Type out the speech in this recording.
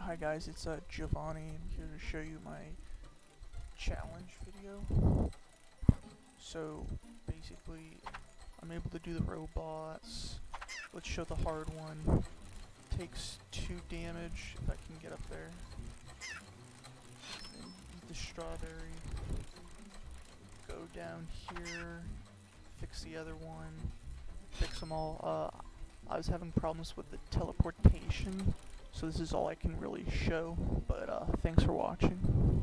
Hi guys, it's Giovanni. I'm here to show you my challenge video. So basically, I'm able to do the robots. Let's show the hard one. Takes 2 damage if I can get up there. Then eat the strawberry. Go down here. Fix the other one. Fix them all. I was having problems with the teleportation. So this is all I can really show, but thanks for watching.